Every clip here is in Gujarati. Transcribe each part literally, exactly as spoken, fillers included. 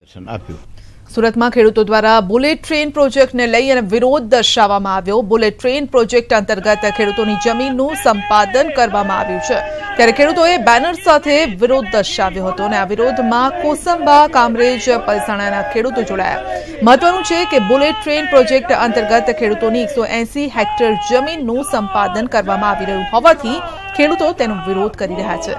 सूरत में खेडूतो द्वारा बुलेट ट्रेन प्रोजेक्ट ने लई अने विरोध दर्शाववामां आव्यो। बुलेट ट्रेन प्रोजेक्ट अंतर्गत खेडूतोनी जमीननुं संपादन करवामां आव्युं छे, त्यारे खेडूतोए बेनर साथे विरोध दर्शाव्यो हतो अने आ विरोधमां कोसंबा, कामरेज, पलसाणाना खेडूतो जोડાયા। महत्वनुं छे के बुलेट ट्रेन प्रोजेक्ट अंतर्गत खेडूतोनी एक सौ एसी हेक्टर जमीननुं संपादन करवामां आवी रह्युं होवाथी खेडूतो तेनो विरोध करी रह्या छे।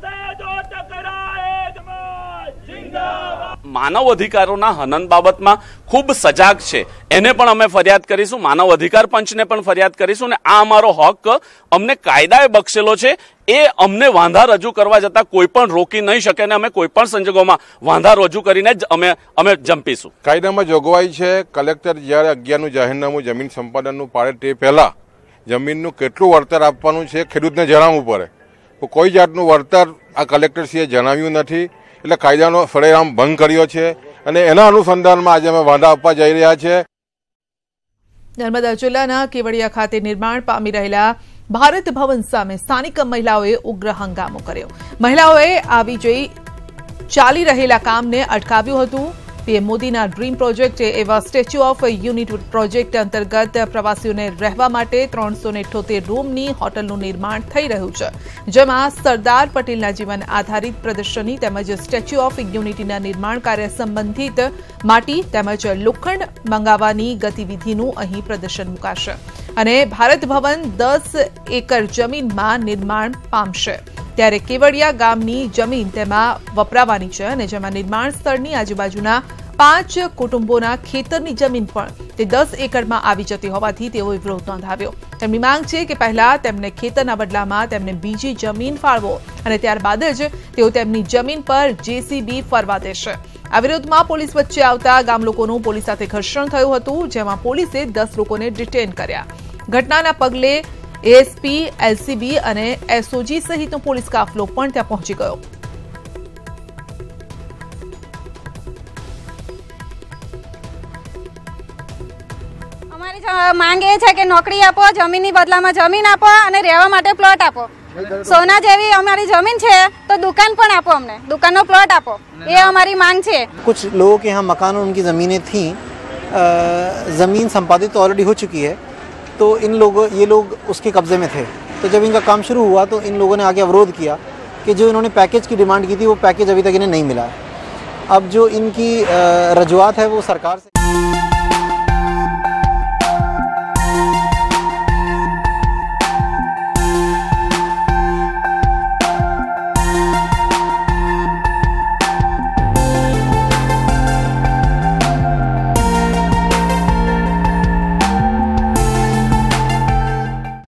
मानव अधिकारोना हनन बाबतमां खूब सजाग छे, एने पण अमे फरियाद करीशुं, मानव अधिकार पंचने पण फरियाद करीशुं ने आ अमारो हक अमने कायदाए बक्षेलो छे, ए अमने वांधा रजू करवा जता कोई पण रोकी नहीं शके ने अमे कोई पण संजोगोमां वांधा रजू करीने ज अमे अमे जंपीशुं। कायदामां जोगवाई छे कलेक्टर ज्यारे अगियारनुं जाहेरनामुं जमीन संपादननुं पाडे ते पहेला जमीननुं केटલું વળતર આપવાનું છે ખેડૂતને જણાવવું પડે, તો કોઈ જાતનું વળતર આ કલેક્ટરશ્રીએ જણાવ્યું નથી, એટલે કાયદાનો સરેઆમ ભંગ કર્યો છે અને એના અનુસંધાનમાં આજે અમે વાંધા આપવા જઈ રહ્યા છે। નર્મદા જિલ્લાના કેવડિયા ખાતે નિર્માણ પામી રહેલા ભારત ભવન સામે સ્થાનિક મહિલાઓએ ઉગ્ર હંગામો કર્યો। મહિલાઓએ આવી જઈ ચાલી રહેલા કામને અટકાવ્યું હતું। પીએમ મોદીના ડ્રીમ પ્રોજેક્ટ એવા સ્ટેચ્યુ ઓફ યુનિટી પ્રોજેક્ટ અંતર્ગત પ્રવાસીઓને રહેવા માટે ત્રણસો અઠ્યોતેર રૂમની હોટલનું નિર્માણ થઈ રહ્યું છે, જેમાં સરદાર પટેલના જીવન આધારિત પ્રદર્શની તેમજ સ્ટેચ્યુ ઓફ યુનિટીના નિર્માણ કાર્ય સંબંધિત માટી તેમજ લોખંડ મંગાવવાની ગતિવિધિનું અહીં પ્રદર્શન મુકાશે અને ભારત ભવન દસ એકર જમીનમાં નિર્માણ પામશે। ત્યારે કેવડિયા ગામની જમીન તેમાં વપરાવાની છે અને જેમાં નિર્માણ સ્થળની આજુબાજુના પાંચ કુટુંબોના ખેતરની જમીન પણ તે દસ એકરમાં આવી જતી હોવાથી તેઓએ વિરોધ નોંધાવ્યો। તેમની માંગ છે કે પહેલા તેમને ખેતરના બદલામાં તેમને બીજી જમીન ફાળવો અને ત્યારબાદ જ તેઓ તેમની જમીન પર જેસીબી ફરવા દેશે। આ વિરોધમાં પોલીસ વચ્ચે આવતા ગામ લોકોનું પોલીસ સાથે ઘર્ષણ થયું હતું, જેમાં પોલીસે દસ લોકોને ડિટેન કર્યા। ઘટનાના પગલે एएसपी, एलसीबी અને एसओजी સહિતનો પોલીસ કાફલો પણ ત્યાં પહોંચી ગયો। અમારી માંગ એ છે કે નોકરી આપો, જમીનની બદલામાં જમીન આપો અને રહેવા માટે પ્લોટ આપો। સોના જેવી અમારી જમીન છે તો દુકાન પણ આપો, અમને દુકાનનો પ્લોટ આપો, એ અમારી માંગ છે। कुछ लोगों के यहाँ मकान और उनकी ज़मीनें थीं, ज़मीन संपादित ऑलरेडी हो चुकी है, तो इन लोगों ये लोग उसके कब्जे में थे। तो जब इनका काम शुरू हुआ तो इन लोगों ने आगे अवरोध किया कि जो इन्होंने पैकेज की डिमांड की थी वो पैकेज अभी तक इन्हें नहीं मिला है। अब जो इनकी रजूआत है वो सरकार से